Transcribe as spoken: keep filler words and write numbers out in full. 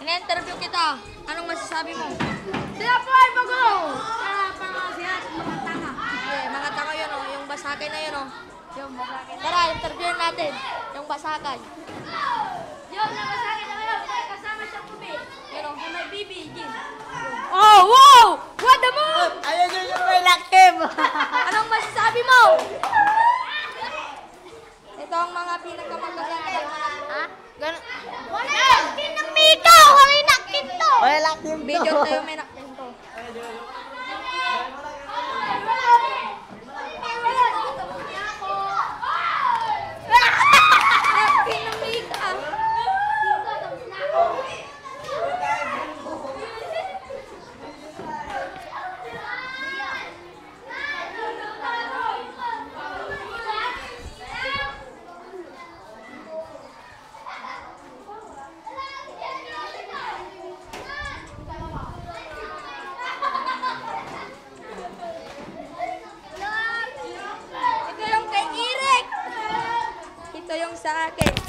Ina-interview kita. Anong masasabi mo? Sila po ay bago! Kaya pa nga siya, mga tanga. Okay, mga tanga yun o. Yung basakay na yun o. Yung basakit. Tara, interviewin natin. Yung basakay. Yung nabasakit na ngayon, ay kasama siya po, be. Yun o. Yung may bibi, Jin. Oh, wow! What the moon? Ayun yun yung may lakim. Anong masasabi mo? Ito ang mga pinakamagaganda. Ha? Gan- Wala lakin ng mito! Wala lakin to! May lakim to. Video tayo may nakento. Pinamika. Ito yung kay Eric. Ito yung sa akin.